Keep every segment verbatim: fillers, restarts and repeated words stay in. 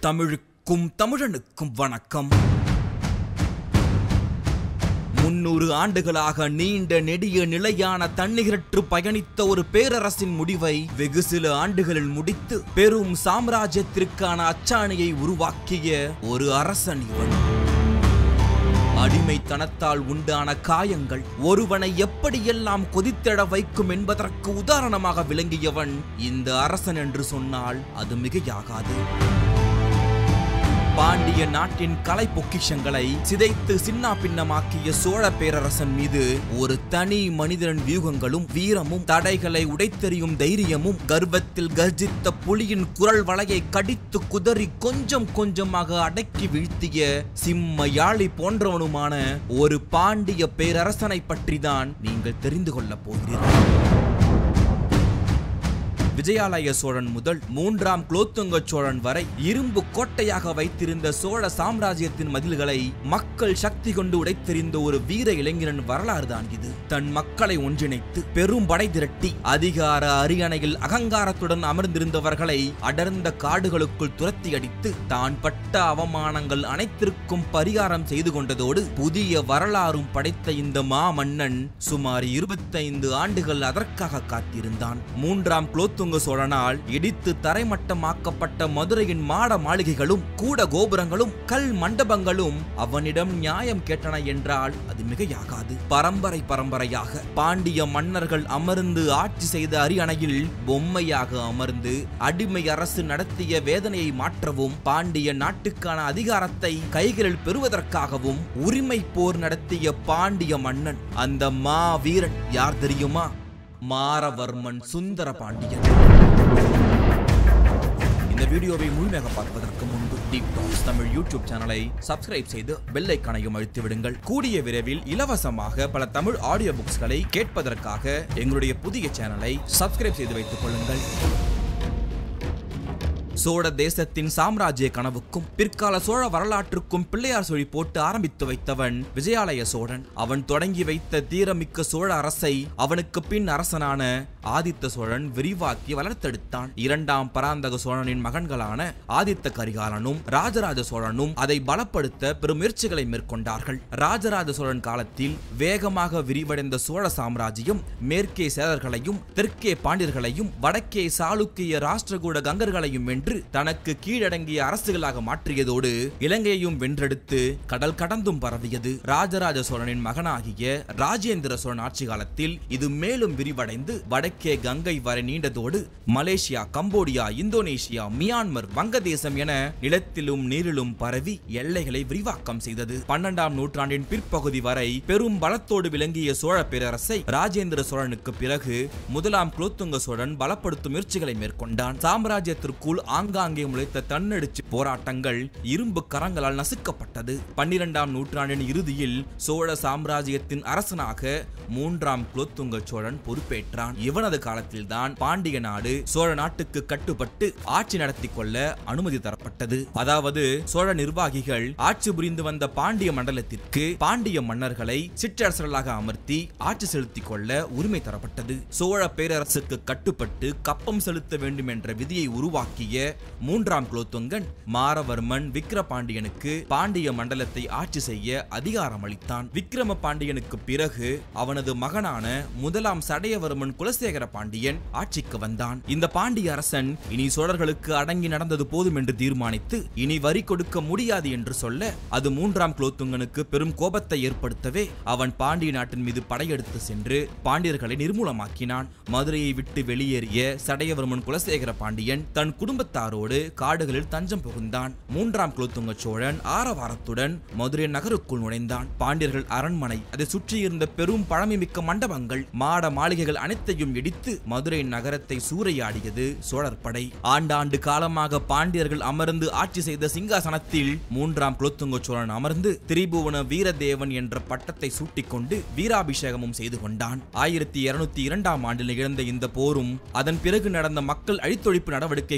தமிழுக்கும் தமிழனுக்கும் வணக்கம். முன்னூறு ஆண்டுகளாக நீண்ட நெடிய நிலையான தன்னிகரற்று பயணித்த ஒரு பேரரசின் முடிவை வெகு சில ஆண்டுகளில் முடித்து பெரும் சாம்ராஜ்யத்திற்கான அச்சாணியை உருவாக்கிய ஒரு அரசன் இவன். அடிமைத்தனத்தால் உண்டான காயங்கள் ஒருவனை எப்படியெல்லாம் கொதித்தெழ வைக்கும் என்பதற்கு உதாரணமாக விளங்கியவன் இந்த அரசன் என்று சொன்னால் அது மிகையாகாது. பாண்டிய நாட்டின் கலை பொக்கிஷங்களை சிதைத்து சின்னா பின்னமாக்கிய சோழ பேரரசன் மீது ஒரு தனி மனிதனின் வியூகங்களும் வீரமும் தடைகளை உடைத்தெறியும் தைரியமும் கர்வத்தில் கர்ஜித்த புலியின் குரல் வளையை கடித்து குதறி கொஞ்சம் கொஞ்சமாக அடக்கி வீழ்த்திய சிம்ம யாழி போன்றவனுமான ஒரு பாண்டிய பேரரசனை பற்றிதான் நீங்கள் தெரிந்து கொள்ளப் போகிறீர்கள். விஜயாலய சோழன் முதல் மூன்றாம் குலோத்துங்க சோழன் வரை இரும்பு கோட்டையாக வைத்திருந்த சோழ சாம்ராஜ்யத்தின் மதில்களை மக்கள் சக்தி கொண்டு உடைத்தெறிந்த ஒரு வீர இளைஞரின் வரலாறு தான் இது. தன் மக்களை ஒன்றிணைத்து பெரும் படை திரட்டி அதிகார அரியணையில் அகங்காரத்துடன் அமர்ந்திருந்தவர்களை அடர்ந்த காடுகளுக்குள் துரத்தி அடித்து தான் பட்ட அவமானங்கள் அனைத்திற்கும் பரிகாரம் செய்து கொண்டதோடு புதிய வரலாறும் படைத்த இந்த மாமன்னன் சுமார் இருபத்தைந்து ஆண்டுகள் அதற்காக காத்திருந்தான். மூன்றாம் குலோத்துங்க சோழனால் இடித்து தரைமட்டமாக்கப்பட்ட மதுரையின் மாட மாளிகைகளும் கூட கோபுரங்களும் கல் மண்டபங்களும் அவனிடம் நியாயம் கேட்டன என்றால் அது மிகையாகாது. பரம்பரை பரம்பரையாக பாண்டிய மன்னர்கள் அமர்ந்து ஆட்சி செய்த அரியணையில் பொம்மையாக அமர்ந்து அடிமை அரசு நடத்திய வேதனையை மாற்றவும் பாண்டிய நாட்டுக்கான அதிகாரத்தை கைகளில் பெறுவதற்காகவும் உரிமை போர் நடத்திய பாண்டிய மன்னன் அந்த மா வீரன் யார் தெரியுமா? மாரவர்மன் சுந்தர பாண்டியன். இந்த வீடியோவை முழுமையாக பார்ப்பதற்கு முன்பு டீப் டாக்ஸ் தமிழ் யூடியூப் சேனலை சப்ஸ்கிரைப் செய்து பெல் ஐகானையும் அழுத்தி விடுங்கள். கூடிய விரைவில் இலவசமாக பல தமிழ் ஆடியோ புக்ஸ்களை கேட்பதற்காக எங்களுடைய புதிய சேனலை சப்ஸ்கிரைப் செய்து வைத்துக் கொள்ளுங்கள். சோழ தேசத்தின் சாம்ராஜ்ய கனவுக்கும் பிற்கால சோழ வரலாற்றுக்கும் பிள்ளையார் சொல்லி போட்டு ஆரம்பித்து வைத்தவன் விஜயாலய சோழன். அவன் தொடங்கி வைத்த தீரமிக்க சோழ அரசை அவனுக்கு பின் அரசனான ஆதித்த சோழன் விரிவாக்கி வளர்த்தெடுத்தான். இரண்டாம் பராந்தக சோழனின் மகன்களான ஆதித்த கரிகாலனும் ராஜராஜ சோழனும் அதை பலப்படுத்த பெரும் முயற்சிகளை மேற்கொண்டார்கள். ராஜராஜ சோழன் காலத்தில் வேகமாக விரிவடைந்த சோழ சாம்ராஜ்யம் மேற்கே சேரர்களையும் தெற்கே பாண்டியர்களையும் வடக்கே சாளுக்கிய ராஷ்டிரகூட கங்கர்களையும் வென்று தனக்கு கீழடங்கிய அரசுகளாக மாற்றியதோடு இலங்கையையும் வென்றெடுத்து கடல் கடந்தும் பரவியது. ராஜராஜ சோழனின் மகனாகிய ராஜேந்திர சோழன் ஆட்சி காலத்தில் இது மேலும் விரிவடைந்து வடக்கே கங்கை வரை நீண்டதோடு மலேசியா, கம்போடியா, இந்தோனேஷியா, மியான்மர், வங்கதேசம் என நிலத்திலும் நீரிலும் பரவி எல்லைகளை விரிவாக்கம் செய்தது. பன்னெண்டாம் நூற்றாண்டின் பிற்பகுதி வரை பெரும் பலத்தோடு விளங்கிய சோழ பேரரசை ராஜேந்திர சோழனுக்கு பிறகு முதலாம் குலோத்துங்க சோழன் பலப்படுத்தும் முயற்சிகளை மேற்கொண்டான். சாம்ராஜ்யத்திற்குள் ஆங்காங்கே முளைத்த தன்னெடுச்சி போராட்டங்கள் இரும்பு கரங்களால் நசுக்கப்பட்டது. பன்னிரெண்டாம் நூற்றாண்டின் இறுதியில் சோழ சாம்ராஜ்யத்தின் அரசனாக மூன்றாம் குலோத்துங்க சோழன் பொறுப்பேற்றான். இவனது காலத்தில் தான் பாண்டிய நாடு சோழ நாட்டுக்கு கட்டுப்பட்டு ஆட்சி நடத்தி கொள்ள அனுமதி தரப்பட்டது. அதாவது சோழ நிர்வாகிகள் ஆட்சி புரிந்து வந்த பாண்டிய மண்டலத்திற்கு பாண்டிய மன்னர்களை சிற்றரசர்களாக அமர்த்தி ஆட்சி செலுத்திக் கொள்ள உரிமை தரப்பட்டது. சோழ பேரரசுக்கு கட்டுப்பட்டு கப்பம் செலுத்த வேண்டும் என்ற விதியை உருவாக்கிய மூன்றாம் குலோத்துங்கன் மாரவர்மன் விக்கிர பாண்டியனுக்கு பாண்டிய மண்டலத்தை ஆட்சி செய்ய அதிகாரம் அளித்தான். விக்கிரம பாண்டியனுக்கு பிறகு அவனது மகனான முதலாம் சடையவர்மன் குலசேகர பாண்டியன் ஆட்சிக்கு வந்தான். இந்த பாண்டிய அரசன் இனி சோழர்களுக்கு அடங்கி நடந்தது போதும் என்று தீர்மானித்து இனி வரி கொடுக்க முடியாது என்று சொல்ல அது மூன்றாம் குலோத்துங்கனுக்கு பெரும் கோபத்தை ஏற்படுத்தவே அவன் பாண்டிய நாட்டின் மீது படையெடுத்து சென்று பாண்டியர்களை நிர்மூலமாக்கினான். மதுரையை விட்டு வெளியேறிய சடையவர்மன் குலசேகர பாண்டியன் தன் குடும்பத்தாரோடு காடுகளில் தஞ்சம் புகுந்தான். மூன்றாம் குலோத்துங்க சோழன் ஆரவாரத்துடன் மதுரை நகருக்குள் நுழைந்தான். பாண்டியர்கள் அரண்மனை, அதை சுற்றியிருந்த பெரும் பழமைமிக்க மண்டபங்கள், மாட மாளிகைகள் அனைத்தையும் இடித்து மதுரை நகரத்தை சூறையாடியது சோழர் படை. ஆண்டாண்டு காலமாக பாண்டியர்கள் அமர்ந்து ஆட்சி செய்த சிங்காசனத்தில் மூன்றாம் குலோத்துங்க சோழன் அமர்ந்து திரிபுவன வீரதேவன் என்ற பட்டத்தை சூட்டிக்கொண்டு வீராபிஷேகமும் செய்து கொண்டான். ஆயிரத்தி இருநூத்தி இரண்டாம் ஆண்டில் நிகழ்ந்த இந்த போரும் அதன் பிறகு நடந்த மக்கள் அழித்தொழிப்பு நடவடிக்கைகளும்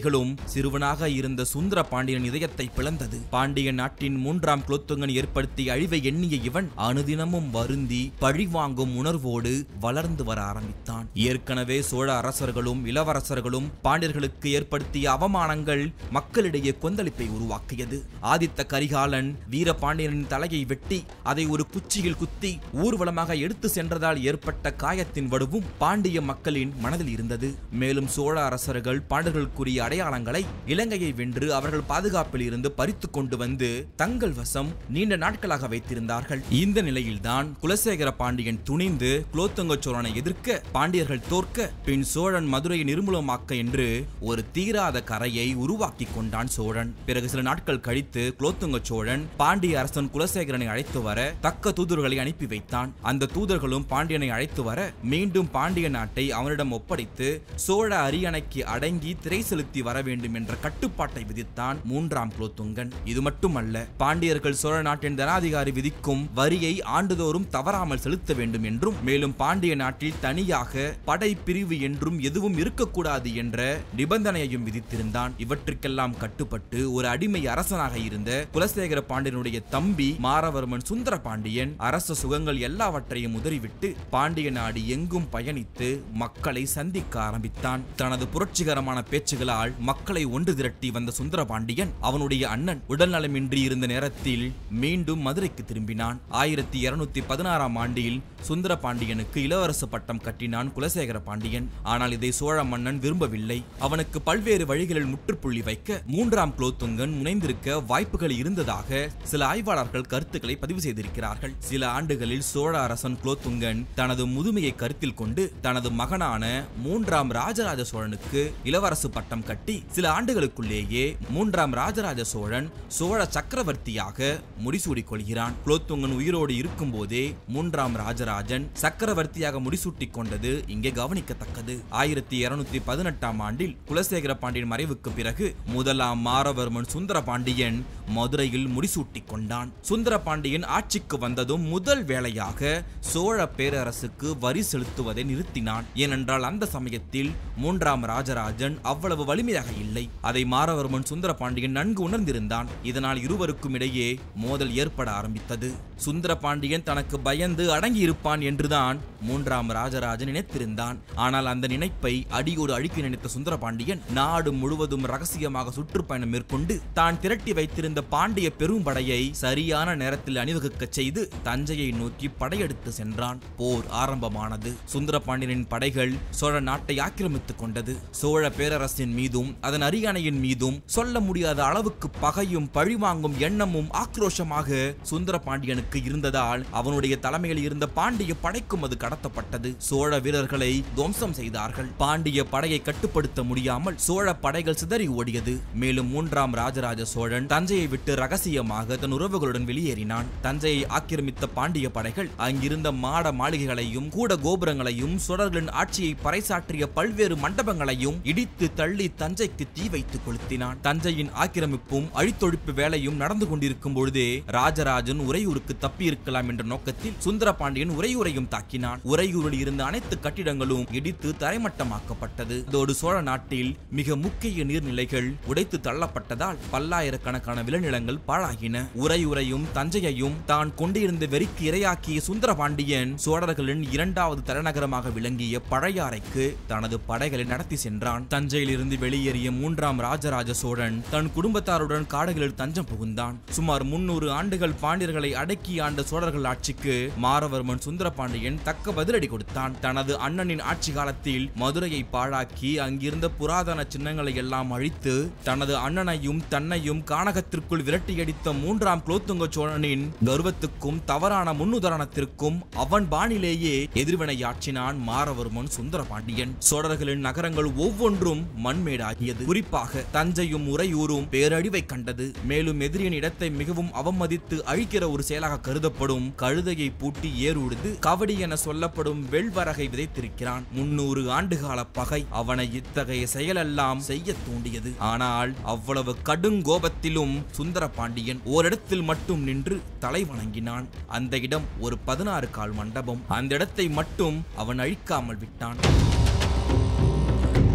சிறுவனாக இருந்த சுந்தரபாண்டியன் இதயத்தை பிளந்தது. பாண்டிய நாட்டின் மூன்றாம் குலோத்துங்கன் ஏற்படுத்திய அழிவை எண்ணிய இவன் அனுதினமும் வருந்தி பழிவாங்கும் உணர்வோடு வளர்ந்து வர ஆரம்பித்தான். ஏற்கனவே சோழ அரசர்களும் இளவரசர்களும் பாண்டியர்களுக்கு ஏற்படுத்திய அவமானங்கள் மக்களிடையே கொந்தளிப்பை உருவாக்கியது. ஆதித்த கரிகாலன் வீரபாண்டியனின் தலையை வெட்டி அதை ஒரு குச்சியில் குத்தி ஊர்வலமாக எடுத்து சென்றதால் ஏற்பட்ட காயத்தின் வடுவும் பாண்டிய மக்களின் மனதில் இருந்தது. மேலும் சோழ அரசர்கள் பாண்டியர்களுக்குரிய அடையாளங்களை இலங்கையை வென்று அவர்கள் பாதுகாப்பில் இருந்து பறித்து கொண்டு வந்து தங்கள் வசம் நீண்ட நாட்களாக வைத்திருந்தார்கள். இந்த நிலையில்தான் குலசேகர பாண்டியன் துணிந்து குலோத்துங்க சோழனை எதிர்க்க, பாண்டியர்கள் தோற்க, பின் சோழன் மதுரையை நிர்மூலமாக்க என்று ஒரு தீராத கரையை உருவாக்கி கொண்டான் சோழன். பிறகு சில நாட்கள் கழித்து குலோத்துங்க சோழன் பாண்டிய அரசன் குலசேகரனை அழைத்து வர தக்க தூதர்களை அனுப்பி வைத்தான். அந்த தூதர்களும் பாண்டியனை அழைத்து வர மீண்டும் பாண்டிய நாட்டை அவனிடம் ஒப்படைத்து சோழ அரியணைக்கு அடங்கி திரை செலுத்தி வர வேண்டும் என்ற கட்டுப்பாட்டை விதித்தான் மூன்றாம் குலோத்துங்கன். இது மட்டுமல்ல, பாண்டியர்கள் சோழ நாட்டின் தனாதிகாரி விதிக்கும் வரியை ஆண்டுதோறும் தவறாமல் செலுத்த வேண்டும் என்றும், மேலும் பாண்டிய நாட்டில் தனியாக படை பிரிவு என்றும் எதுவும் இருக்கக்கூடாது என்ற நிபந்தனையையும் விதித்திருந்தான். இவற்றுக்கெல்லாம் கட்டுப்பட்டு ஒரு அடிமை அரசனாக இருந்த குலசேகர பாண்டியனுடைய தம்பி மாரவர்மன் சுந்தர பாண்டியன் அரச சுகங்கள் எல்லாவற்றையும் உதறிவிட்டு பாண்டிய நாடு எங்கும் பயணித்து மக்களை சந்திக்க ஆரம்பித்தான். தனது புரட்சிகரமான பேச்சுகளால் மக்களை ஒன்று திரட்டி வந்த சுந்தரபாண்டியன் அவனுடைய அண்ணன் உடல்நலமின்றி இருந்த நேரத்தில் மீண்டும் மதுரைக்கு திரும்பினான். ஆயிரத்தி இருநூத்தி பதினாறாம் ஆண்டில் சுந்தரபாண்டியனுக்கு இளவரச பட்டம் கட்டினான் குலசேகர பாண்டியன். ஆனால் இதை சோழ மன்னன் விரும்பவில்லை. அவனுக்கு பல்வேறு வழிகளில் முற்றுப்புள்ளி வைக்க மூன்றாம் குலோத்துங்கன் முனைந்திருக்க வாய்ப்புகள் இருந்ததாக சில ஆய்வாளர்கள் கருத்துக்களை பதிவு செய்திருக்கிறார்கள். சில ஆண்டுகளில் சோழ அரசன் குலோத்துங்கன் தனது முதுமையை கருத்தில் கொண்டு தனது மகனான மூன்றாம் ராஜராஜ சோழனுக்கு இளவரசு பட்டம் கட்டி சில ஆண்டுகளுக்குள்ளேயே மூன்றாம் ராஜராஜ சோழன் சோழ சக்கரவர்த்தியாக முடிசூடிக் கொள்கிறான். குலோத்துங்கன் உயிரோடு இருக்கும் போதே மூன்றாம் ராஜராஜன் சக்கரவர்த்தியாக முடிசூட்டிக் கொண்டது இங்கே கவனிக்கத்தக்கது. ஆயிரத்தி இருநூத்தி பதினெட்டாம் ஆண்டில் குலசேகர பாண்டியன் மறைவுக்கு பிறகு முதலாம் மாரவர்மன் சுந்தர பாண்டியன் மதுரையில் முடிசூட்டிக் கொண்டான். சுந்தர பாண்டியன் ஆட்சிக்கு வந்ததும் முதல் வேளையாக சோழ பேரரசுக்கு வரி செலுத்துவதை நிறுத்தினான். ஏனென்றால் அந்த சமயத்தில் மூன்றாம் ராஜராஜன் அவ்வளவு வலிமையாக இல்லை. அதை மாரவர்மன் சுந்தர பாண்டியன் நன்கு உணர்ந்திருந்தான். இதனால் இருவருக்கும் இடையே மோதல் ஏற்பட ஆரம்பித்தது. சுந்தர பாண்டியன் தனக்கு பயந்து அடங்கி இருப்பான் என்றுதான் மூன்றாம் ராஜராஜன் நினைத்திருந்தான். ஆனால் அந்த நினைப்பை அடியோடு அழிக்க நினைத்த சுந்தர பாண்டியன் நாடு முழுவதும் ரகசியமாக சுற்றுப்பயணம் மேற்கொண்டு தான் திரட்டி வைத்திருந்த பாண்டிய பெரும்படையை சரியான நேரத்தில் அணிவகுக்க செய்து தஞ்சையை நோக்கி படையெடுத்து சென்றான். போர் ஆரம்பமானது. சுந்தர பாண்டியனின் படைகள் சோழ நாட்டை ஆக்கிரமித்துக் கொண்டது. சோழ பேரரசின் மீதும் அதன் அரியணையின் மீதும் சொல்ல முடியாத அளவுக்கு பகையும் பழிவாங்கும் எண்ணமும் ஆக்ரோஷமாக சுந்தர பாண்டியனுக்கு இருந்ததால் அவனுடைய தலைமையில் இருந்த பாண்டிய படைக்கும் அது கடத்தப்பட்டது. சோழ வீரர்களை துவம்சம் செய்தார்கள். பாண்டிய படையை கட்டுப்படுத்த முடியாமல் சோழ படைகள் சிதறி ஓடியது. மேலும் மூன்றாம் ராஜராஜ சோழன் தஞ்சையை விட்டு ரகசியமாக தன் உறவுகளுடன் வெளியேறினான். தஞ்சையை ஆக்கிரமித்த பாண்டிய படைகள் அங்கிருந்த மாட மாளிகைகளையும் கூட கோபுரங்களையும் சோழர்களின் ஆட்சியை பறைசாற்றிய பல்வேறு மண்டபங்களையும் இடித்து தள்ளி தஞ்சைக்கு தீ வைத்து கொளுத்தினான். தஞ்சையின் ஆக்கிரமிப்பும் அழித்தொழிப்பு வேலையும் நடந்து கொண்டிருக்கும் பொழுதே ராஜராஜன் உறையூருக்கு தப்பியிருக்கலாம் என்ற நோக்கத்தில் சுந்தர பாண்டியன் உறையூரையும் தாக்கினான். உறையூரில் இருந்த அனைத்து கட்டிடங்களும் இடித்து தரைமட்டமாக்கப்பட்டது. அதோடு சோழ நாட்டில் மிக முக்கிய நீர்நிலைகள் உடைத்து தள்ளப்பட்டதால் பல்லாயிரக்கணக்கான விளைநிலங்கள் பாழாகின. உறையூரையும் தஞ்சையையும் தான் கொண்டிருந்த வெறிக்கு இரையாக்கிய சுந்தர பாண்டியன் சோழர்களின் இரண்டாவது தலைநகரமாக விளங்கிய பழையாறைக்கு தனது படைகளை நடத்தி சென்றான். தஞ்சையில் இருந்து வெளியேறிய மூன்றாம் ராஜராஜ சோழன் தன் குடும்பத்தாருடன் காடுகளில் தஞ்சம் புகுந்தான். சுமார் முன்னூறு ஆண்டுகள் பாண்டியர்களை அடக்கி ஆண்ட சோழர்கள் ஆட்சிக்கு மாரவர்மன் சுந்தர பாண்டியன் தக்க பதிலடி கொடுத்தான். தனது அண்ணனின் ஆட்சி காலத்தில் மதுரையை பாழாக்கி அங்கிருந்த புராதன சின்னங்களை எல்லாம் அழித்து தனது அண்ணனையும் தன்னையும் கானகத்திற்குள் விரட்டியடித்த மூன்றாம் குலோத்துங்க சோழனின் கர்வத்துக்கும் தவறான முன்னுதாரணத்திற்கும் அவன் பாணிலேயே எதிர்வினையாற்றினான் மாரவர்மன் சுந்தர பாண்டியன். சோழர்களின் நகரங்கள் ஒவ்வொன்றும் மண்மேடாகியது. குறிப்பாக தஞ்சையும் உறையூரும் பேரழிவை கண்டது. மேலும் எதிரியின் இடத்தை மிகவும் அவமதித்து அழிக்கிற ஒரு செயலாக கருதப்படும் கழுதையை பூட்டி ஏறுடுது கவடி என சொல்லப்படும் வெள்வரகை விதைத்திருக்கிறான். முன்னூறு ஆண்டுகால பகை அவனை இத்தகைய செயலெல்லாம் செய்ய தூண்டியது. ஆனால் அவ்வளவு கடுங்கோபத்திலும் சுந்தர பாண்டியன் ஓரிடத்தில் மட்டும் நின்று தலை வணங்கினான். அந்த இடம் ஒரு பதினாறு கால் மண்டபம். அந்த இடத்தை மட்டும் அவன் அழிக்காமல் விட்டான்.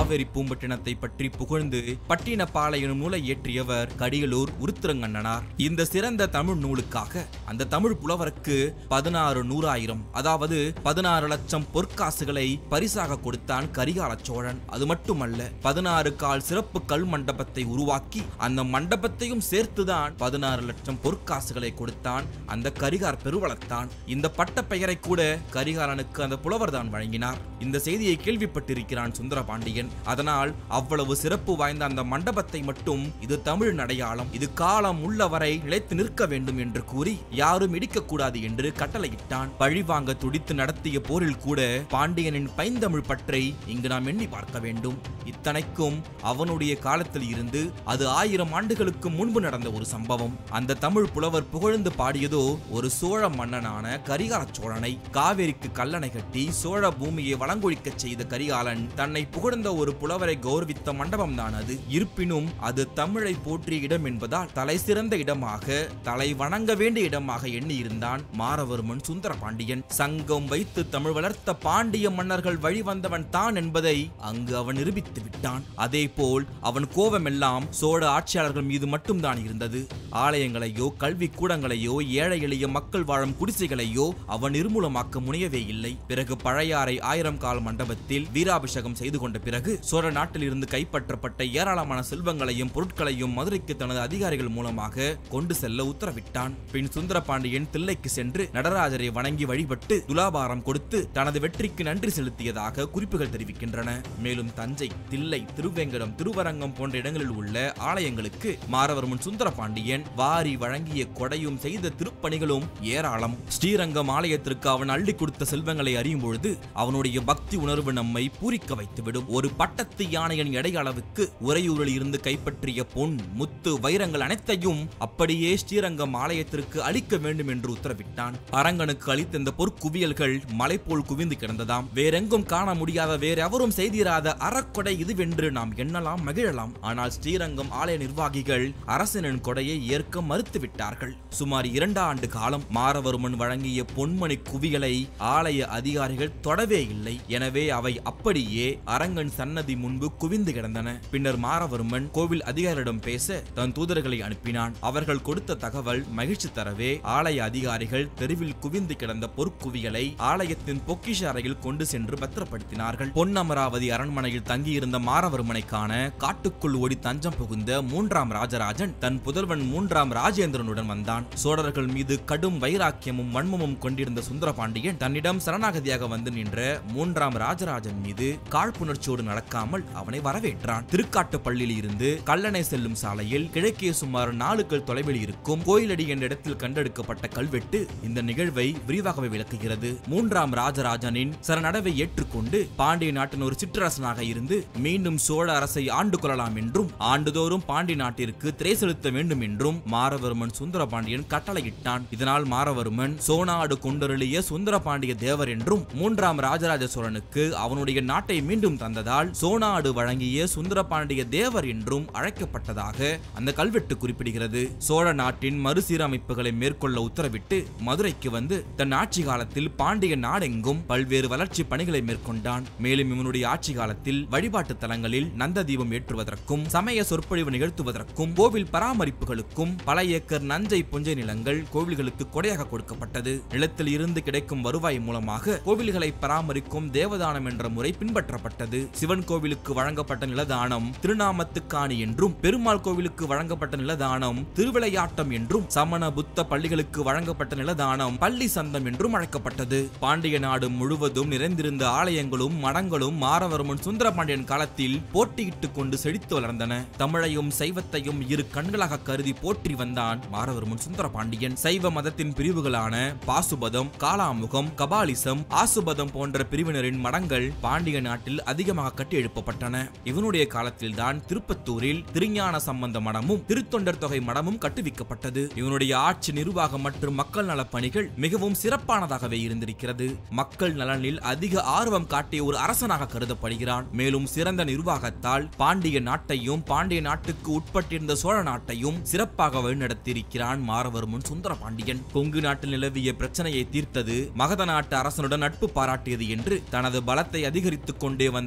காவேரி பூம்பட்டினத்தை பற்றி புகழ்ந்து பட்டினப்பாலை எனும் நூலை இயற்றியவர் கடியலூர் உருத்திரங்கண்ணனார். இந்த சிறந்த தமிழ் நூலுக்காக அந்த தமிழ் புலவருக்கு பதினாறு நூறாயிரம் அதாவது பதினாறு லட்சம் பொற்காசுகளை பரிசாக கொடுத்தான் கரிகால சோழன். அது மட்டுமல்ல, பதினாறு கால் சிறப்பு கல் மண்டபத்தை உருவாக்கி அந்த மண்டபத்தையும் சேர்த்துதான் பதினாறு லட்சம் பொற்காசுகளை கொடுத்தான் அந்த கரிகார் பெருவளத்தான். இந்த பட்ட பெயரை கூட கரிகாலனுக்கு அந்த புலவர் தான் வழங்கினார். இந்த செய்தியை கேள்விப்பட்டிருக்கிறான் சுந்தரபாண்டியன். அதனால் அவ்வளவு சிறப்பு வாய்ந்த அந்த மண்டபத்தை மட்டும் இது தமிழ் அடையாளம், இது காலம் உள்ளவரை நிலைத்து நிற்க வேண்டும் என்று கூறி யாரும் இடிக்கக்கூடாது என்று கட்டளையிட்டான். பழிவாங்க துடித்து நடத்திய போரில் கூட பாண்டியனின் பைந்தமிழ் பற்றை இங்கு நாம் எண்ணி பார்க்க வேண்டும். இத்தனைக்கும் அவனுடைய காலத்தில் இருந்து அது ஆயிரம் ஆண்டுகளுக்கு முன்பு நடந்த ஒரு சம்பவம். அந்த தமிழ் புலவர் புகழ்ந்து பாடியதோ ஒரு சோழ மன்னனான கரிகால சோழனை. காவேரிக்கு கல்லணை கட்டி சோழ பூமியை வளங்கொழிக்க செய்த கரிகாலன் தன்னை புகழ்ந்த ஒரு புலவரை கௌரவித்த மண்டபம் தான் அது. இருப்பினும் அது தமிழை போற்றிய இடம் என்பதால் தலை சிறந்த இடமாக, தலை வணங்க வேண்டிய இடமாக எண்ணி இருந்தான் மாரவர்மன் சுந்தரபாண்டியன். சங்கம் வைத்து தமிழ் வளர்த்த பாண்டிய மன்னர்கள் வழிவந்தவன் தான் என்பதை அங்கு அவன் நிரூபித்து விட்டான். அதே போல் அவன் கோபமெல்லாம் சோழ ஆட்சியாளர்கள் மீது மட்டும்தான் இருந்தது. ஆலயங்களையோ கல்வி கூடங்களையோ ஏழை எளிய மக்கள் வாழும் குடிசைகளையோ அவன் நிர்மூலமாக்க முனையவே இல்லை. பிறகு பழையாறை ஆயிரம் கால் மண்டபத்தில் வீராபிஷேகம் செய்து கொண்ட பிறகு சோழ நாட்டில் இருந்து கைப்பற்றப்பட்ட ஏராளமான செல்வங்களையும் பொருட்களையும் மதுரைக்கு தனது அதிகாரிகள் மூலமாக கொண்டு செல்ல உத்தரவிட்டான். பின் சுந்தரபாண்டியன் தில்லைக்கு சென்று நடராஜரை வணங்கி வழிபட்டு துலாபாரம் கொடுத்து தனது வெற்றிக்கு நன்றி செலுத்தியதாக குறிப்புகள் தெரிவிக்கின்றன. மேலும் தஞ்சை, தில்லை, திருவேங்கடம், திருவரங்கம் போன்ற இடங்களில் உள்ள ஆலயங்களுக்கு மாரவர்மன் சுந்தரபாண்டியன் வாரி வழங்கிய கொடையும் செய்த திருப்பணிகளும் ஏராளம். ஸ்ரீரங்கம் ஆலயத்திற்கு அவன் அள்ளி கொடுத்த செல்வங்களை அறியும் பொழுது அவனுடைய பக்தி உணர்வு நம்மை பூரிக்க வைத்துவிடும். ஒரு பட்டத்து யானையின் எடை அளவுக்கு உறையூரில் இருந்து கைப்பற்றிய பொன், முத்து, வைரங்கள் அனைத்தையும் அப்படியே ஸ்ரீரங்கம் ஆலயத்திற்கு அளிக்க வேண்டும் என்று உத்தரவிட்டான். அரங்கனுக்கு அளித்த இந்த பொற்குவியல்கள் மலை போல் குவிந்து கிடந்ததாம். வேறெங்கும் காண முடியாத, வேறெவரும் செய்திராத அறக்கொடை இதுவென்று நாம் எண்ணலாம், மகிழலாம். ஆனால் ஸ்ரீரங்கம் ஆலய நிர்வாகிகள் அரசனின் கொடையை ஏற்க மறுத்துவிட்டார்கள். சுமார் இரண்டு ஆண்டு காலம் மாரவர்மன் வழங்கிய பொன்மணி குவிகளை ஆலய அதிகாரிகள் தொடவே இல்லை. எனவே அவை அப்படியே அரங்கன் சன்னதி முன்பு குவிந்து கிடந்தன. பின்னர் மாரவர்மன் கோவில் அதிகாரியிடம் பேச தன் தூதர்களை அனுப்பினான். அவர்கள் கொடுத்த தகவல் மகிழ்ச்சி தரவே ஆலய அதிகாரிகள் தெருவில் குவிந்து கிடந்த பொற்குவிகளை ஆலயத்தின் பொக்கிஷ அறையில் கொண்டு சென்று பத்திரப்படுத்தினார்கள். பொன்னமராவதி அரண்மனையில் தங்கியிருந்த மாரவர்மனை காண காட்டுக்குள் ஓடி தஞ்சம் புகுந்த மூன்றாம் ராஜராஜன் தன் புதல்வன் மூன்றாம் ராஜேந்திரனுடன் வந்தான். சோழர்கள் மீது கடும் வைராக்கியமும் வன்மமும் கொண்டிருந்த சுந்தரபாண்டியன் தன்னிடம் சரணாகதியாக வந்து நின்ற மூன்றாம் ராஜராஜன் மீது காழ்ப்புணர்ச்சியோடு நடக்காமல் அவனை வரவேற்றான். திருக்காட்டுப்பள்ளியில் இருந்து கல்லணை செல்லும் சாலையில் கிழக்கே சுமார் நாலு கல் தொலைவில் இருக்கும் கோயிலடி என்ற இடத்தில் கண்டெடுக்கப்பட்ட கல்வெட்டு இந்த நிகழ்வை விரிவாகவே விளக்குகிறது. மூன்றாம் ராஜராஜனின் சரணடவை ஏற்றுக்கொண்டு பாண்டிய நாட்டின் ஒரு சிற்றரசனாக இருந்து மீண்டும் சோழ அரசை ஆண்டு கொள்ளலாம் என்றும் ஆண்டுதோறும் பாண்டிய நாட்டிற்கு திரை செலுத்த வேண்டும் என்றும் மாரவர்மன் சுந்தரபாண்டியன் கட்டளையிட்டான். இதனால் மாரவர்மன் சோனாடு கொண்டருளிய சுந்தரபாண்டிய தேவர் என்றும் மூன்றாம் ராஜராஜ சோழனுக்கு அவனுடைய நாட்டை மீண்டும் தந்ததால் சோனாடு வழங்கிய சுந்தரபாண்டிய தேவர் என்றும் அழைக்கப்பட்டதாக அந்த கல்வெட்டு குறிப்பிடுகிறது. சோழ நாட்டின் மறுசீரமைப்புகளை மேற்கொள்ள உத்தரவிட்டு மதுரைக்கு வந்து தன் ஆட்சி காலத்தில் பாண்டிய நாடெங்கும் பல்வேறு வளர்ச்சி பணிகளை மேற்கொண்டான். மேலும் இவனுடைய ஆட்சி காலத்தில் வழிபாட்டு தலங்களில் நந்த தீபம் ஏற்றுவதற்கும் சமய சொற்பொழிவு நிகழ்த்துவதற்கும் கோவில் பராமரிப்புகளுக்கும் பல ஏக்கர் நஞ்சை புஞ்சை நிலங்கள் கோவில்களுக்கு கொடையாக கொடுக்கப்பட்டது. நிலத்தில் இருந்து கிடைக்கும் வருவாய் மூலமாக கோவில்களை பராமரிக்கும் தேவதானம் என்ற முறை பின்பற்றப்பட்டது. சிவன் கோவிலுக்கு வழங்கப்பட்ட நிலதானம் திருநாமத்துக்காணி என்றும், பெருமாள் கோவிலுக்கு வழங்கப்பட்ட நிலதானம் திருவிளையாட்டம் என்றும், சமண புத்த பள்ளிகளுக்கு வழங்கப்பட்ட நிலதானம் பள்ளி சந்தம் என்றும் அழைக்கப்பட்டது. பாண்டிய நாடு முழுவதும் நிறைந்திருந்த ஆலயங்களும் மடங்களும் மாரவர்மன் சுந்தரபாண்டியன் காலத்தில் போட்டியிட்டுக் கொண்டு செழித்து வளர்ந்தன. தமிழையும் சைவத்தையும் இரு கண்களாக கருதி போற்றி வந்தான் மாரவர்மன் சுந்தரபாண்டியன். சைவ மதத்தின் பிரிவுகளான பாசுபதம், காலாமுகம், கபாலிசம், ஆசுபதம் போன்ற பிரிவினரின் மடங்கள் பாண்டிய நாட்டில் அதிகமாக கட்டி எழுப்பப்பட்டன. இவனுடைய காலத்தில் தான் திருப்பத்தூரில் திருஞான சம்பந்த மடமும் திருத்தொண்டர் தொகை மடமும் கட்டுவிக்கப்பட்டது. இவனுடைய ஆட்சி, நிர்வாகம் மற்றும் மக்கள் நல பணிகள் மிகவும் சிறப்பானதாகவே இருந்திருக்கிறது. மக்கள் நலனில் அதிக ஆர்வம் காட்டிய ஒரு அரசனாக கருதப்படுகிறான். மேலும் சிறந்த நிர்வாகத்தால் பாண்டிய நாட்டையும் பாண்டிய நாட்டுக்கு உட்பட்டிருந்த சோழ நாட்டையும் சிறப்பாக வழிநடத்தியிருக்கிறான் மாரவர்மன் சுந்தரபாண்டியன். கொங்கு நாட்டில் நிலவிய பிரச்சனையை தீர்த்தது, மகத நாட்டு அரசனுடன் நட்பு பாராட்டியது என்று தனது பலத்தை அதிகரித்துக் கொண்டே வந்த மாரவர்மன்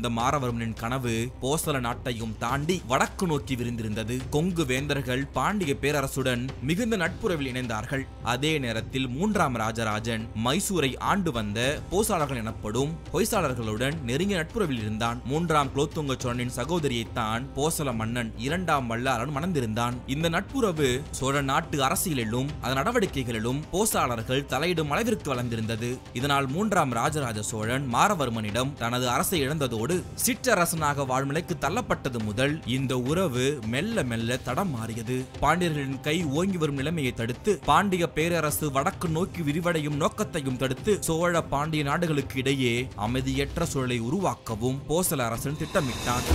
மாரவர்மனின் கனவு போசல நாட்டையும் தாண்டி வடக்கு நோக்கி விரிந்திருந்தது. கொங்கு வேந்தர்கள் பாண்டிய பேரரசுடன் மிகுந்த நட்புறவில் இணைந்தார்கள். அதே நேரத்தில் மூன்றாம் ராஜராஜன் மைசூரை ஆண்டு வந்த போசாளர்கள் எனப்படும் ஹொய்சாளர்களுடன் நெருங்கிய நட்புறவில் இருந்தான். மூன்றாம் குலோத்துங்க சோழனின் சகோதரியைத்தான் போசல மன்னன் இரண்டாம் வல்லாளன் மணந்திருந்தான். இந்த நட்புறவு சோழ நாட்டு அரசியலிலும் அதன் நடவடிக்கைகளிலும் போசாளர்கள் தலையிடும் அளவிற்கு வளர்ந்திருந்தது. இதனால் மூன்றாம் ராஜராஜ சோழன் மாரவர்மனிடம் தனது அரசை இழந்ததோடு சிற்றரசனாக வாழும் நிலைக்கு தள்ளப்பட்டது முதல் இந்த உறவு மெல்ல மெல்ல தடம் மாறியது. பாண்டியர்களின் கை ஓங்கி வரும் நிலைமையை தடுத்து பாண்டிய பேரரசு வடக்கு நோக்கி விரிவடையும் நோக்கத்தையும் தடுத்து சோழ பாண்டிய நாடுகளுக்கு இடையே அமைதியற்ற சூழலை உருவாக்கவும் போசல அரசன் திட்டமிட்டான்.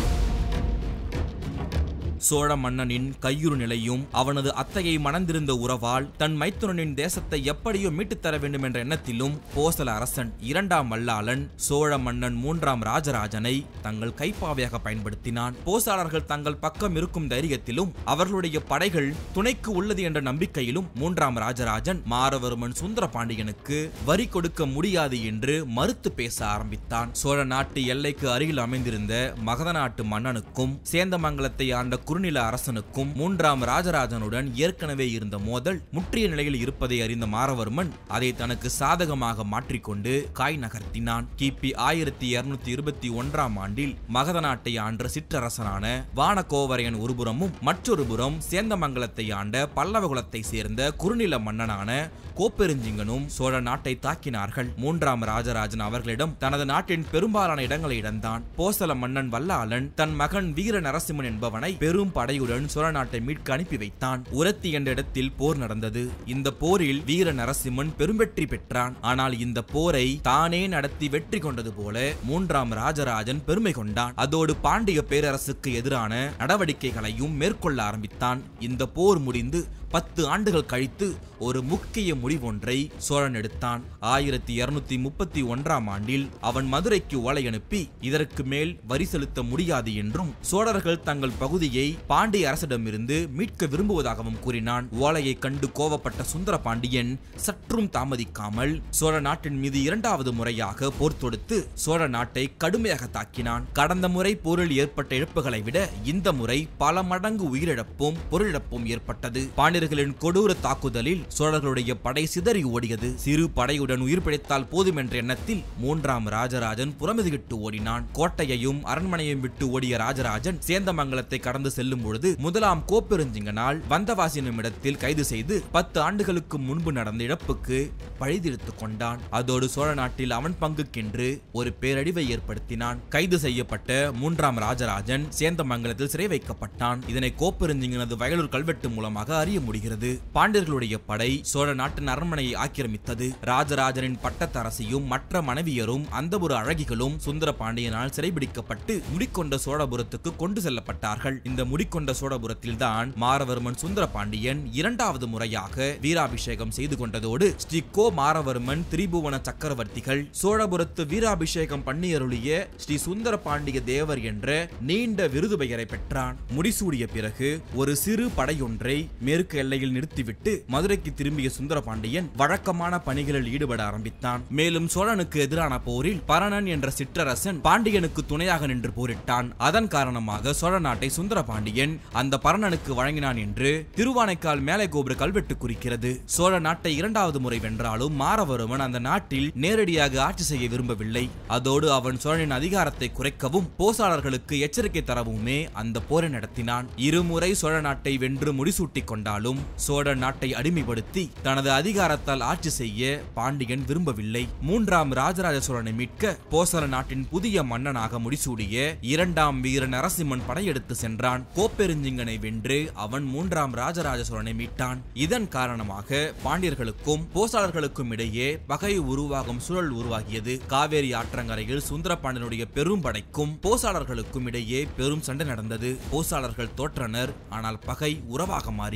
சோழ மன்னனின் கையுறு நிலையும் அவனது அத்தையை மணந்திருந்த உறவால் தன் மைத்துனனின் தேசத்தை எப்படியோ மீட்டுத் தர வேண்டும் என்ற எண்ணத்திலும் போசல அரசன் இரண்டாம் வல்லாளன் சோழ மன்னன் மூன்றாம் ராஜராஜனை தங்கள் கைப்பாவையாக பயன்படுத்தினான். போசாளர்கள் தங்கள் பக்கம் இருக்கும் தைரியத்திலும் அவர்களுடைய படைகள் துணைக்கு உள்ளது என்ற நம்பிக்கையிலும் மூன்றாம் ராஜராஜன் மாரவர்மன் சுந்தரபாண்டியனுக்கு வரி கொடுக்க முடியாது என்று மறுத்து பேச ஆரம்பித்தான். சோழ நாட்டு எல்லைக்கு அருகில் அமைந்திருந்த மகத நாட்டு மன்னனுக்கும் சேந்தமங்கலத்தை ஆண்ட குறுநில அரசனுக்கும் மூன்றாம் ராஜராஜனுடன் ஏற்கனவே இருந்த மோதல் முற்றிய நிலையில் இருப்பதை அறிந்த மாரவர்மன் அதை தனக்கு சாதகமாக மாற்றிக்கொண்டு காய் நகர்த்தினான். கிபி ஆயிரத்தி இருநூத்தி இருபத்தி ஒன்றாம் ஆண்டில் மகத நாட்டை ஆண்ட சிற்றரசனான வானகோவரையன் ஒருபுறமும் மற்றொரு புறம் சேந்தமங்கலத்தை ஆண்ட பல்லவ குலத்தை சேர்ந்த குறுநில மன்னனான கோப்பெருஞ்சிங்கனும் சோழ நாட்டை தாக்கினார்கள். மூன்றாம் ராஜராஜன் அவர்களிடம் தனது நாட்டின் பெரும்பாலான இடங்களை இழந்தான். போசல மன்னன் வல்லாளன் தன் மகன் வீர நரசிம்மன் என்பவனை பெரும் படையுடன் சோழ நாட்டை மீட்க அனுப்பி வைத்தான். உரத்தி என்ற இடத்தில் போர் நடந்தது. இந்த போரில் வீர நரசிம்மன் பெரும் வெற்றி பெற்றான். ஆனால் இந்த போரை தானே நடத்தி வெற்றி கொண்டது போல மூன்றாம் ராஜராஜன் பெருமை கொண்டான். அதோடு பாண்டிய பேரரசுக்கு எதிரான நடவடிக்கைகளையும் மேற்கொள்ள ஆரம்பித்தான். இந்த போர் முடிந்து பத்து ஆண்டுகள் கழித்து ஒரு முக்கிய முடிவொன்றை சோழன் எடுத்தான். ஆயிரத்தி இருநூத்தி முப்பத்தி ஒன்றாம் ஆண்டில் அவன் மதுரைக்கு ஓலை அனுப்பி இதற்கு மேல் வரி செலுத்த முடியாது என்றும் சோழர்கள் தங்கள் பகுதியை பாண்டிய அரசிடமிருந்து மீட்க விரும்புவதாகவும் கூறினான். ஓலையை கண்டு கோவப்பட்ட சுந்தரபாண்டியன் சற்றும் தாமதிக்காமல் சோழ நாட்டின் மீது இரண்டாவது முறையாக போர் தொடுத்து சோழ நாட்டை கடுமையாக தாக்கினான். கடந்த முறை போரில் ஏற்பட்ட இழப்புகளை விட இந்த முறை பல மடங்கு உயிரிழப்பும் பொருளிழப்பும் ஏற்பட்டது. பாண்டியர்களின் கொடூர தாக்குதலில் சோழர்களுடைய படை சிதறி ஓடியது. சிறு படையுடன் உயிர் பிழைத்தால் போதும் என்ற எண்ணத்தில் மூன்றாம் ராஜராஜன் புறமுதுகிட்டு ஓடினான். கோட்டையையும் அரண்மனையையும் விட்டு ஓடிய ராஜராஜன் சேந்தமங்கலத்தை கடந்து செல்லும் பொழுது முதலாம் கோப்பெருஞ்சிங்கனால் வந்தவாசி என்னும் இடத்தில் கைது செய்து பத்து ஆண்டுகளுக்கு முன்பு நடந்த இழப்புக்கு பழிதீர்த்துக் கொண்டான். அதோடு சோழ நாட்டில் அவன் பங்குக்கென்று ஒரு பேரழிவை ஏற்படுத்தினான். கைது செய்யப்பட்ட மூன்றாம் ராஜராஜன் சேந்தமங்கலத்தில் சிறை வைக்கப்பட்டான். இதனை கோப்பெருஞ்சிங்கனது வயலூர் கல்வெட்டு மூலமாக அறிய முடிகிறது. பாண்டியர்களுடைய படை சோழ நாட்டின் அரண்மனையை ஆக்கிரமித்தது. ராஜராஜனின் பட்டத்தரசியும் மற்ற மனைவியரும் அந்த ஒரு அழகிகளும் சுந்தரபாண்டியனால் சிறைபிடிக்கப்பட்டு முடிக்கொண்ட சோழபுரத்துக்கு கொண்டு செல்லப்பட்டார்கள். இந்த முடிக்கொண்ட சோழபுரத்தில் தான் மாரவர்மன் சுந்தரபாண்டியன் இரண்டாவது முறையாக வீராபிஷேகம் செய்து கொண்டதோடு ஸ்ரீ கோ மாரவர்மன் திரிபுவன சக்கரவர்த்திகள் சோழபுரத்து வீராபிஷேகம் பண்ணியருளிய ஸ்ரீ சுந்தரபாண்டிய தேவர் என்ற நீண்ட விருது பெயரை பெற்றான். முடிசூடிய பிறகு ஒரு சிறு படையொன்றை மேற்கு எல்லையில் நிறுத்திவிட்டு மதுரைக்கு திரும்பிய சுந்தரபாண்டியன் வழக்கமான பணிகளில் ஈடுபட ஆரம்பித்தான். மேலும் சோழனுக்கு எதிரான போரில் பரணன் என்ற சிற்றரசன் பாண்டியனுக்கு துணையாக நின்று போரிட்டான். அதன் காரணமாக சோழ நாட்டை சுந்தரபாண்டியன் அந்த பரணனுக்கு வழங்கினான் என்று திருவானைக்கால் மேலை கோபுர கல்வெட்டு குறிக்கிறது. சோழ நாட்டை இரண்டாவது முறை வென்றாலும் மாரவர்மன் அந்த நாட்டில் நேரடியாக ஆட்சி செய்ய விரும்பவில்லை. அதோடு அவன் சோழனின் அதிகாரத்தை குறைக்கவும் போசாளர்களுக்கு எச்சரிக்கை தரவுமே அந்த போரை நடத்தினான். இருமுறை சோழ நாட்டை வென்று முடிசூட்டி கொண்டாலும் சோழ நாட்டை அடிமைப்படுத்தி தனது அதிகாரத்தால் ஆட்சி செய்ய பாண்டியன் விரும்பவில்லை. மூன்றாம் ராஜராஜ சோழனை மீட்க போசல நாட்டின் புதிய மன்னனாக முடிசூடிய இரண்டாம் வீர நரசிம்மன் படையெடுத்து சென்றான். கோப்பெருஞ்சிங்கனை வென்று அவன் மூன்றாம் ராஜராஜ சோழனை மீட்டான். இதன் காரணமாக பாண்டியர்களுக்கும் போசாளர்களுக்கும் இடையே பகை உருவாகும் சூழல் உருவாகியது. காவேரி ஆற்றங்கரையில் சுந்தரபாண்டியனுடைய பெரும் படைக்கும் போசாளர்களுக்கும் இடையே பெரும் சண்டை நடந்தது. போசாளர்கள் தோற்றனர். ஆனால் பகை உறவாக மாறியது.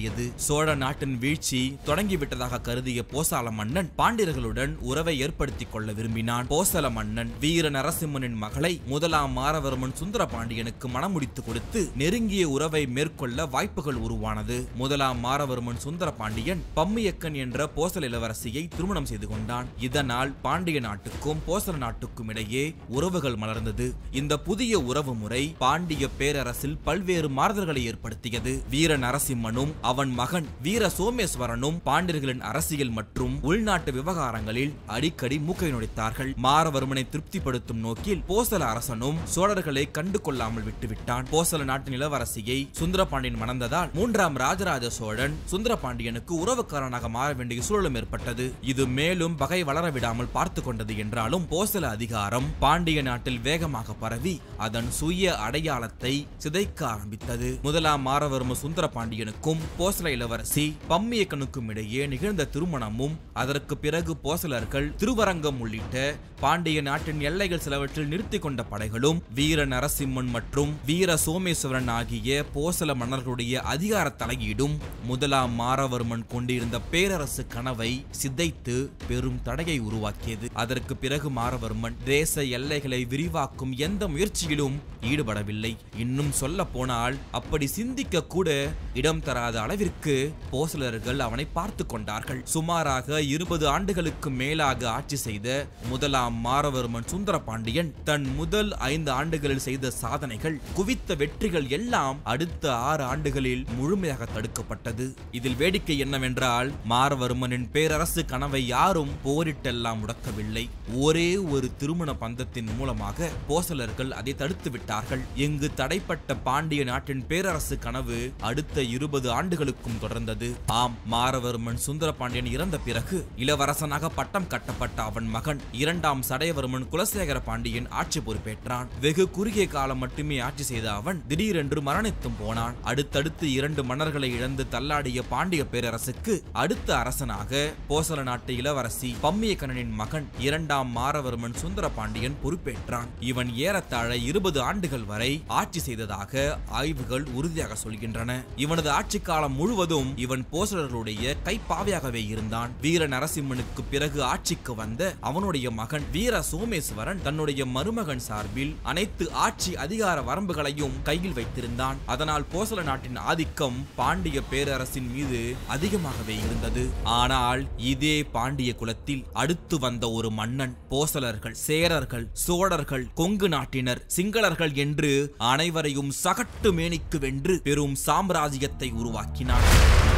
சோழ நாட்டின் வீழ்ச்சி தொடங்கிவிட்டதாக கருதிய போசால மன்னன் பாண்டியர்களுடன் உறவை ஏற்படுத்திக் கொள்ள விரும்பினான். போசல மன்னன் வீர நரசிம்மனின் மகளை முதலாம் மாரவர்மன் சுந்தரபாண்டியனுக்கு மணமுடித்து கொடுத்து நெருங்கிய உறவை மேற்கொள்ள வாய்ப்புகள் உருவானது. முதலாம் மாரவர்மன் சுந்தரபாண்டியன் பம்மியக்கன் என்ற போசல இளவரசியை திருமணம் செய்து கொண்டான். இதனால் பாண்டிய நாட்டுக்கும் போசல நாட்டுக்கும் இடையே உறவுகள் மலர்ந்தது. இந்த புதிய உறவு முறை பாண்டிய பேரரசில் பல்வேறு மாறுதல்களை ஏற்படுத்தியது. வீர நரசிம்மனும் அவன் மகன் வீர சோமேஸ்வரனும் பாண்டியர்களின் அரசியல் மற்றும் உள்நாட்டு விவகாரங்களில் அடிக்கடி மூக்கை நுழைத்தார்கள். மாரவர்மனை திருப்திப்படுத்தும் நோக்கில் போசல அரசனும் சோழர்களை கண்டு கொள்ளாமல் விட்டுவிட்டான். போசல நாட்டின் இளவரசியை சுந்தரபாண்டியன் மணந்ததால் மூன்றாம் ராஜராஜ சோழன் சுந்தரபாண்டியனுக்கு உறவுக்காரனாக மாற வேண்டிய சூழலும் ஏற்பட்டது. இது மேலும் பகை வளர விடாமல் பார்த்து கொண்டது என்றாலும் போசல அதிகாரம் பாண்டிய நாட்டில் வேகமாக பரவி அதன் சுய அடையாளத்தை சிதைக்க ஆரம்பித்தது. முதலாம் மாரவர்ம சுந்தரபாண்டியனுக்கும் போசல இளவரசி பம்மியக்கனுக்கும் இடையே நிகழ்ந்த திருமணமும் அதற்கு பிறகு போசலர்கள் திருவரங்கம் உள்ளிட்ட பாண்டிய நாட்டின் எல்லைகள் சிலவற்றில் நிறுத்திக் கொண்ட படைகளும் வீர நரசிம்மன் மற்றும் வீர சோமேஸ்வரன் ஆகிய போசல மன்னர்களுடைய அதிகார தலையீடும் முதலாம் மாரவர்மன் கொண்டிருந்த பேரரசு கனவை சிதைத்து பெரும் தடையை உருவாக்கியது. அதற்கு பிறகு மாரவர்மன் தேச எல்லைகளை விரிவாக்கும் எந்த முயற்சியிலும் ஈடுபடவில்லை. இன்னும் சொல்ல போனால் அப்படி சிந்திக்க கூட இடம் தராத அளவிற்கு போசலர்கள் அவனை பார்த்து கொண்டார்கள். சுமாராக இருபது ஆண்டுகளுக்கு மேலாக ஆட்சி செய்த முதலாம் மாரவர்மன் சுந்தரபாண்டியன் தன் முதல் ஐந்து ஆண்டுகளில் செய்த சாதனைகள் குவித்த வெற்றிகள் எல்லாம் அடுத்த ஆறு ஆண்டுகளில் முழுமையாக தடுக்கப்பட்டது. இதில் வேடிக்கை என்னவென்றால் மாரவர்மனின் பேரரசு கனவை யாரும் போரிட்டெல்லாம் முடக்கவில்லை. ஒரே ஒரு திருமண பந்தத்தின் மூலமாக போசலர்கள் அதை தடுத்து விட்டார்கள். இங்கு தடைப்பட்ட பாண்டிய நாட்டின் பேரரசு கனவு அடுத்த இருபது ஆண்டுகளுக்கும் தொடர்ந்தது. ஆம், மாரவர்மன் சுந்தரபாண்டியன் இறந்த பிறகு இளவரசனாக பட்டம் கட்டப்பட்ட அவன் மகன் இரண்டாம் சடையவர்மன் குலசேகர பாண்டியன் ஆட்சி பொறுப்பேற்றான். வெகு குறுகிய காலம் மட்டுமே ஆட்சி செய்த அவன் திடீரென்று மரணித்தும் போனான். அடுத்தடுத்து இரண்டு மன்னர்களை இழந்து தள்ளாடிய பாண்டிய பேரரசுக்கு அடுத்த அரசனாக போசல நாட்டு இளவரசி பம்மியக்கனின் மகன் இரண்டாம் மாரவர்மன் சுந்தரபாண்டியன் பொறுப்பேற்றான். இவன் ஏறத்தாழ இருபது ஆண்டுகள் வரை ஆட்சி செய்ததாக ஆய்வுகள் உறுதியாக சொல்கின்றன. இவனது ஆட்சி காலம் முழுவதும் இவன் போசலர்களுடைய கைப்பாவையாகவே இருந்தான். வீர நரசிம்மனுக்கு பிறகு ஆட்சிக்கு வந்த அவனுடைய மகன் வீர சோமேஸ்வரன் தன்னுடைய மருமகன் சார்பில் அனைத்து ஆட்சி அதிகார வரம்புகளையும் கையில் வைத்திருந்தான். அதனால் போசல நாட்டின் ஆதிக்கம் பாண்டிய பேரரசின் மீது அதிகமாகவே இருந்தது. ஆனால் இதே பாண்டிய குலத்தில் அடுத்து வந்த ஒரு மன்னன் போசலர்கள், சேரர்கள், சோழர்கள், கொங்கு நாட்டினர், சிங்களர்கள் என்று அனைவரையும் சகட்டு மேனிக்கு வென்று பெரும் சாம்ராஜ்யத்தை உருவாக்கினான்.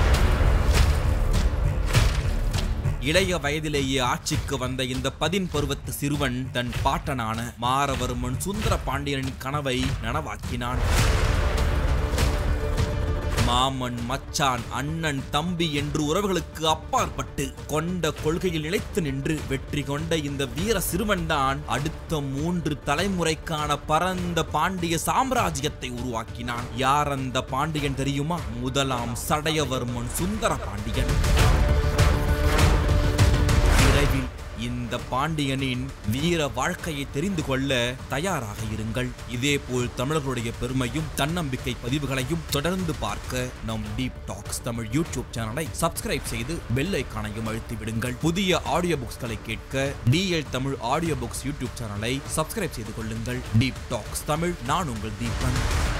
இளைய வயதிலேயே ஆட்சிக்கு வந்த இந்த பதின் பருவத்து சிறுவன் தன் பாட்டனான மாரவர்மன் சுந்தர பாண்டியனின் கனவை நனவாக்கினான். மாமன், மச்சான், அண்ணன், தம்பி என்று உறவுகளுக்கு அப்பாற்பட்டு கொண்ட கொள்கையில் நிலைத்து நின்று வெற்றி கொண்ட இந்த வீர சிறுவன்தான் அடுத்த மூன்று தலைமுறைக்கான பரந்த பாண்டிய சாம்ராஜ்யத்தை உருவாக்கினான். யார் அந்த பாண்டியன் தெரியுமா? முதலாம் சடையவர்மன் சுந்தர பாண்டியன். விரைவில் இந்த பாண்டியனின் வீர வாழ்க்கையை தெரிந்து கொள்ள தயாராக இருங்கள். இதேபோல் தமிழர்களுடைய பெருமையும் தன்னம்பிக்கை பதிவுகளையும் தொடர்ந்து பார்க்க நம் டீப் டாக்ஸ் தமிழ் யூடியூப் சேனலை சப்ஸ்கிரைப் செய்து பெல் ஐகானையும் அழுத்தி விடுங்கள். புதிய ஆடியோ புக்ஸ்களை கேட்க DL Tamil audio books YouTube சேனலை சப்ஸ்கிரைப் செய்து கொள்ளுங்கள். டீப் டாக்ஸ் தமிழ், நான் உங்கள் தீபன்.